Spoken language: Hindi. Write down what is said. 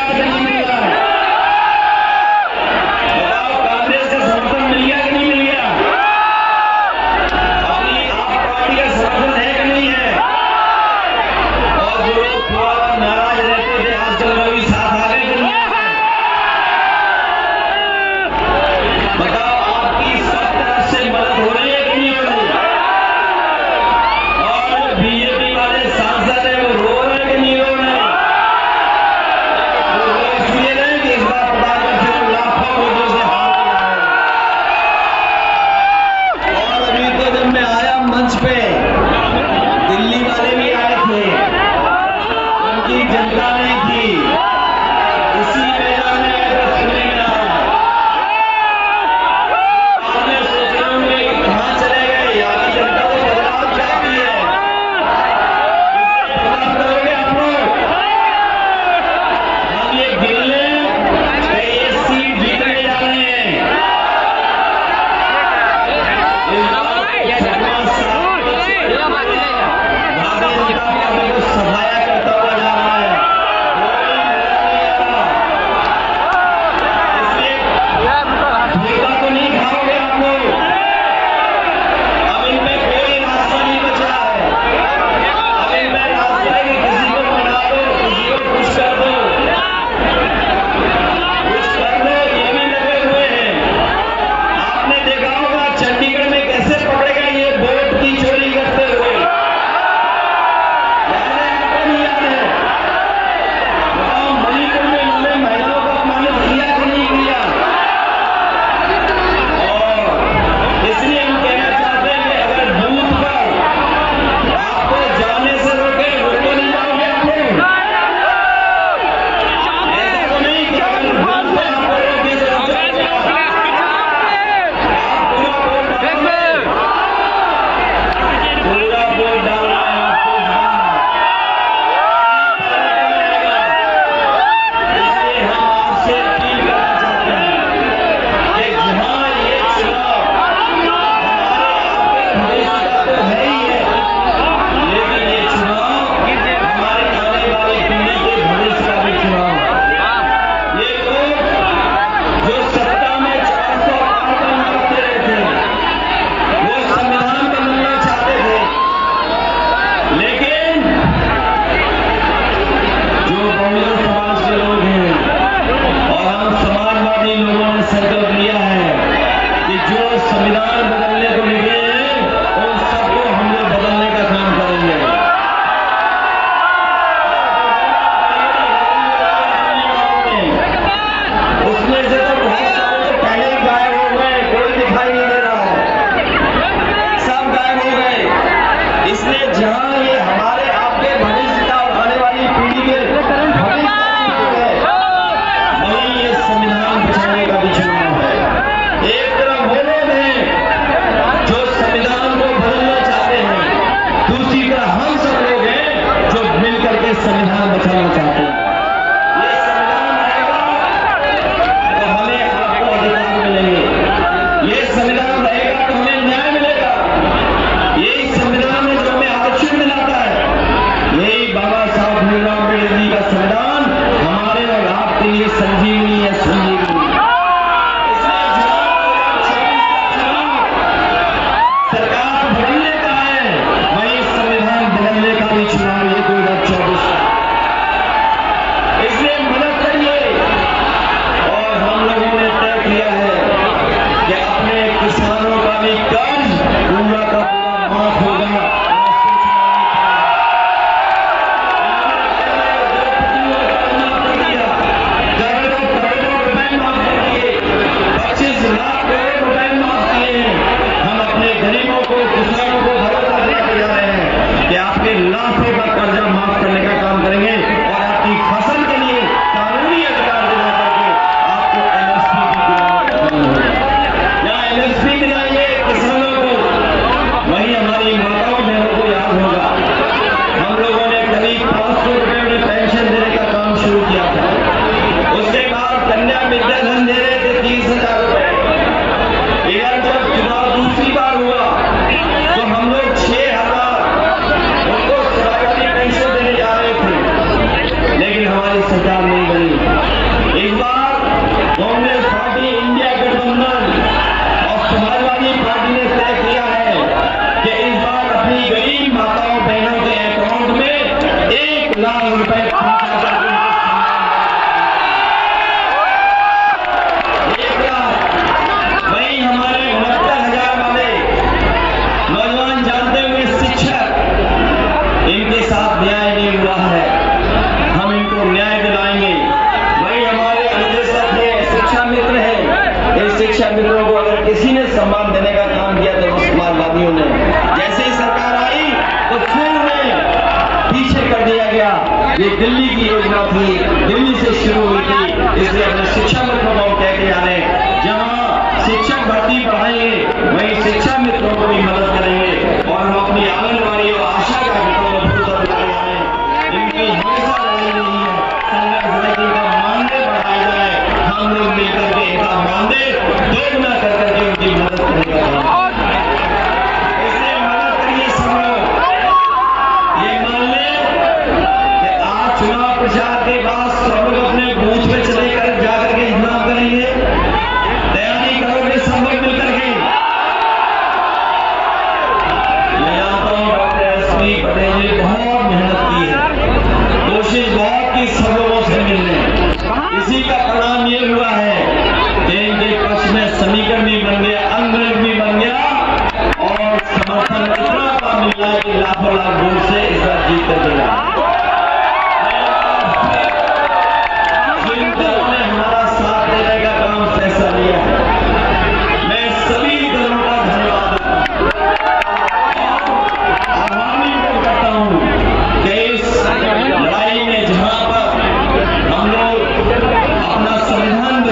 रहा है कि नहीं मिल रहा है? बताओ, कांग्रेस का समर्थन मिल गया कि नहीं मिल गया? अपनी आप पार्टी का समर्थन है कि नहीं है? और जो लोग थोड़ा नाराज रहते थे आजकल रवि साथ आ गए कि नहीं आ गए? बताओ, आपकी सब तरफ से मदद हो रही है कि नहीं हो रही? और बीजेपी वाले सांसद है वो रो रहे कि नहीं रो रहे? वो रोज शिक्षा मित्रों को अगर किसी ने सम्मान देने का काम किया तो समाजवादियों ने। जैसे ही सरकार आई तो फिर उन्हें पीछे कर दिया गया। ये दिल्ली की योजना थी, दिल्ली से शुरू हुई थी, इसलिए अपने शिक्षा मित्रों को कह के जाने, जहां शिक्षक भर्ती बढ़ाएंगे वहीं शिक्षा मित्रों को भी मदद करेंगे और हम अपनी आंगनबाड़ी और आशा कार्यकर्ताओं को भरोसा दिलाए जाए। इनकी हमेशा लड़ाई नहीं है, संघर्ष है कि इनका मानदेय बढ़ाया जाए। हम लोग मिलकर के इनका मानदेय दोगुना कर करके उनकी मदद करने का काम, इसलिए मदद करिए सब लोग। ये मान लें कि आज चुनाव प्रचार के बाद सब लोग अपने बूथ पे चले कर जाकर के चुनाव करेंगे, तैयारी करोगे सब लोग मिलकर के। मैं जानता हूं डॉक्टर एसपी पटेल ने बहुत मेहनत की है, कोशिश बहुत की सब लोगों से मिलने, इसी का परिणाम ये हुआ है कि इनके पक्ष में समीकरण भी बन गया, अंग्रेज भी बन गया और समर्थन इतना कम मिला कि लाखों लाख वोट से इस बार जीत कर गया। जिन दलों ने हमारा साथ देने का काम फैसला लिया है, मैं सभी दलों का धन्यवाद आह्वान करता हूं कि इस लड़ाई में जहां पर हम लोग अपना संविधान